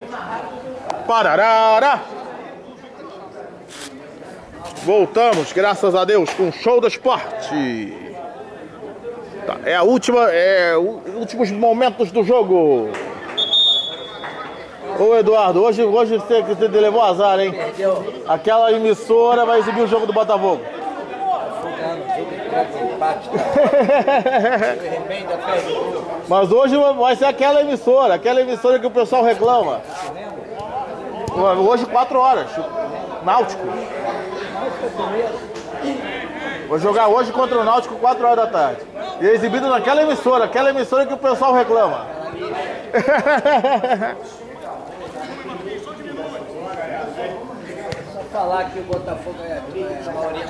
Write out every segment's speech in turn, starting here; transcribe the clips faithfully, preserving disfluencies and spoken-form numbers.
Pararara! Voltamos, graças a Deus, com o Show do Esporte. Tá, é a última, é os últimos momentos do jogo. Ô Eduardo, hoje, hoje você, você levou azar, hein? Aquela emissora vai exibir o jogo do Botafogo. Mas hoje vai ser aquela emissora, aquela emissora que o pessoal reclama. Hoje quatro horas, Náutico. Vou jogar hoje contra o Náutico quatro horas da tarde. E é exibido naquela emissora, aquela emissora que o pessoal reclama. Falar que o Botafogo é a maioria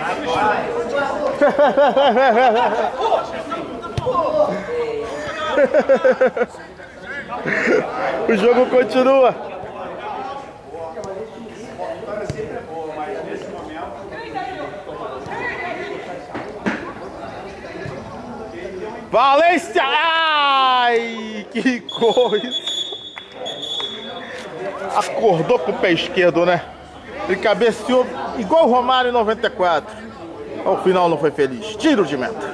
O jogo continua. Valência! Ai, que coisa! Acordou com o pé esquerdo, né? Ele cabeceou igual o Romário em noventa e quatro. Ao final não foi feliz. Tiro de meta.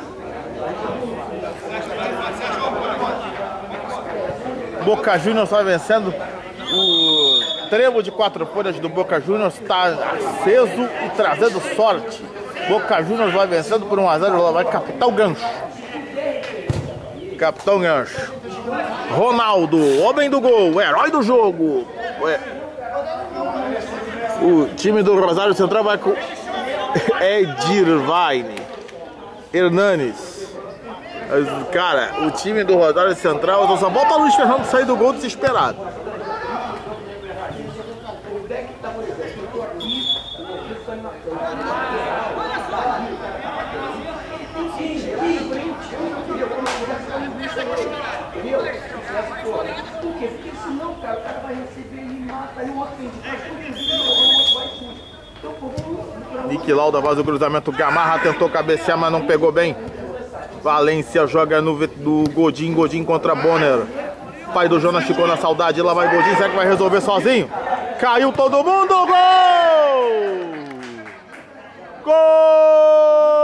Boca Juniors vai vencendo. O trevo de quatro folhas do Boca Juniors está aceso e trazendo sorte. Boca Juniors vai vencendo por um a zero. Ela vai captar o gancho. Capitão Gancho. Ronaldo, homem do gol, herói do jogo. O time do Rosário Central vai com Edirvaine Hernanes. Cara, o time do Rosário Central só volta Luiz Fernando sair do gol desesperado. Por quê? Porque senão, cara, o cara vai receber e mata e o outro tem Nick Lauda faz o cruzamento, Gamarra tentou cabecear, mas não pegou bem. Valência joga no do Godin, Godin contra Bonner. Pai do Jonas ficou na saudade, lá vai Godin, será que vai resolver sozinho? Caiu todo mundo, gol! Gol!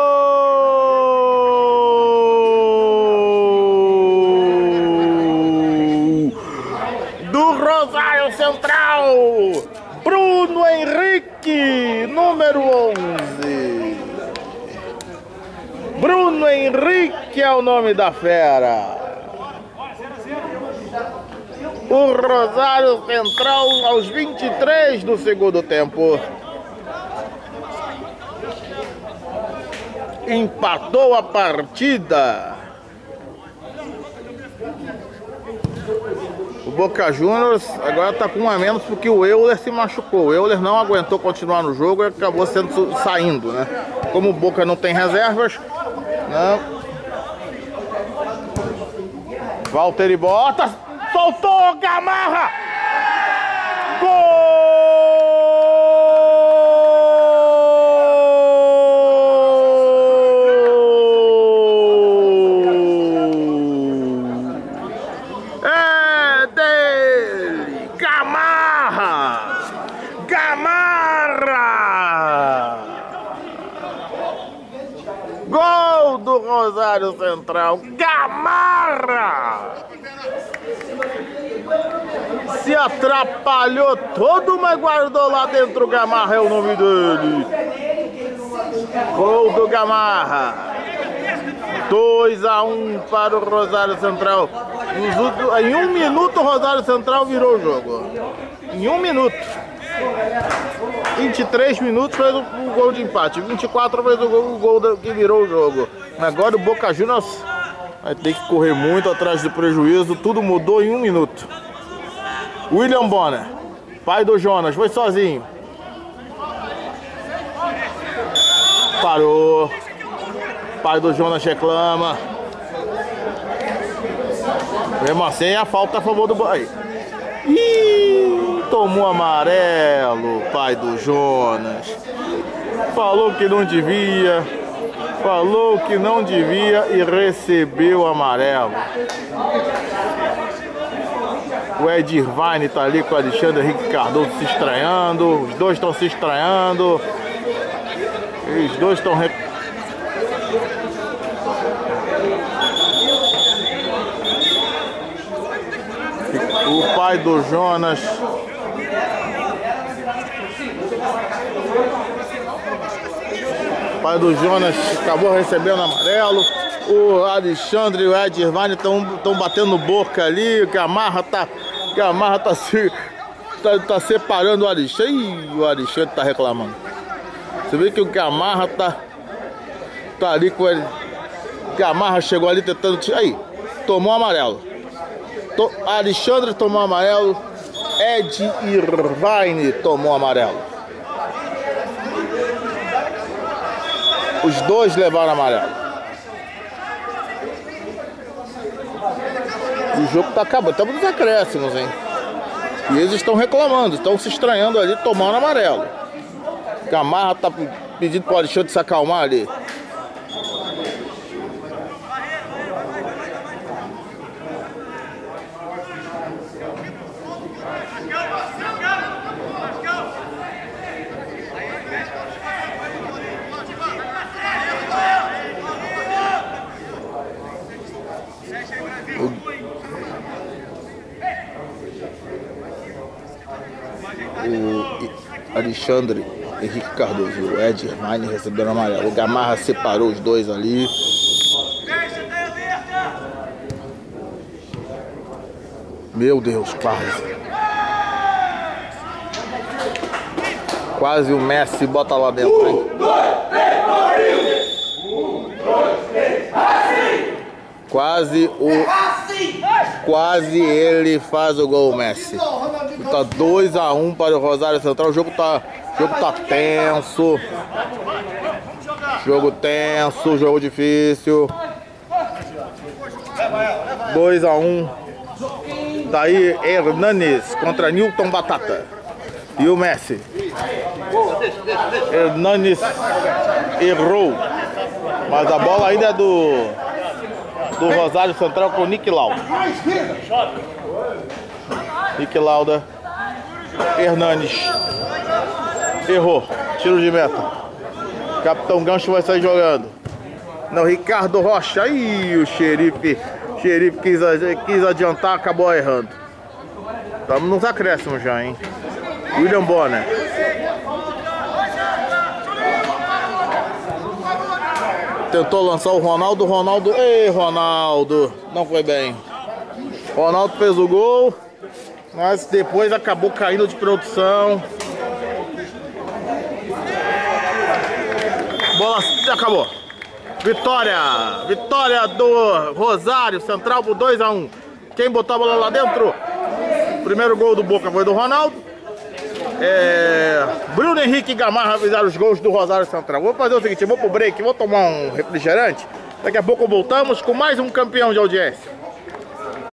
Do Rosário Central! Bruno Henrique, número onze. Bruno Henrique é o nome da fera. O Rosário Central aos vinte e três do segundo tempo empatou a partida. O Boca Juniors agora está com um a menos porque o Euler se machucou. O Euler não aguentou continuar no jogo e acabou sendo, saindo, né? Como o Boca não tem reservas, né? Valtteri Bottas soltou, Gamarra! Gol! Gol do Rosário Central, Gamarra! Se atrapalhou todo, mas guardou lá dentro. Gamarra é o nome dele. Gol do Gamarra. dois a um para o Rosário Central. Em um minuto o Rosário Central virou o jogo. Em um minuto. vinte e três minutos fez o, o gol de empate. vinte e quatro fez o gol, o gol da, que virou o jogo. Agora o Boca Juniors vai ter que correr muito atrás do prejuízo. Tudo mudou em um minuto. William Bonner, pai do Jonas, foi sozinho. Parou. Pai do Jonas reclama. Mesmo assim, a falta a favor do Bahia. Ih, tomou amarelo, pai do Jonas. Falou que não devia. Falou que não devia e recebeu amarelo. O Ed Irvine tá ali com o Alexandre Henrique Cardoso se estranhando. Os dois estão se estranhando. Os dois estão... Rep... O pai do Jonas... O pai do Jonas acabou recebendo amarelo. O Alexandre e o Ed Irvine estão batendo boca ali. O Gamarra tá, Gamarra tá, se, tá, tá separando o Alexandre. Ih, o Alexandre tá reclamando. Você vê que o Gamarra tá, tá ali com ele. Gamarra chegou ali tentando tirar. Aí, tomou amarelo. To, Alexandre tomou amarelo. Ed Irvine tomou amarelo. Os dois levaram amarelo. E o jogo tá acabando, estamos nos acréscimos, hein? E eles estão reclamando, estão se estranhando ali, tomando amarelo. Gamarra tá pedindo pro Alexandre se acalmar ali. O Alexandre Henrique Cardoso e o Ed Irvine receberam amarelo. O Gamarra separou os dois ali. Meu Deus, quase. Quase o Messi bota lá dentro, hein? Um, dois, três, um, dois, três, assim! Quase o... Quase ele faz o gol, Messi. Tá dois a um para o Rosário Central. O jogo tá, o jogo tá tenso. Jogo tenso, jogo difícil. dois a um. Daí Hernanes contra Newton Batata. E o Messi. Hernanes errou. Mas a bola ainda é do, do Rosário Central com o Nick Lauda. Nick Lauda. Hernanes. Errou. Tiro de meta. Capitão Gancho vai sair jogando. Não, Ricardo Rocha. Aí o xerife. O xerife quis, quis adiantar, acabou errando. Estamos nos acréscimos já, hein? William Bonner. Tentou lançar o Ronaldo. Ronaldo. Ei, Ronaldo. Não foi bem. Ronaldo fez o gol. Mas depois acabou caindo de produção. Bola. Acabou. Vitória. Vitória do Rosário Central por dois a um. Quem botou a bola lá dentro? Primeiro gol do Boca foi do Ronaldo. É, Bruno Henrique e Gamarra fizeram os gols do Rosário Central. Vou fazer o seguinte, vou pro break, vou tomar um refrigerante. Daqui a pouco voltamos com mais um campeão de audiência.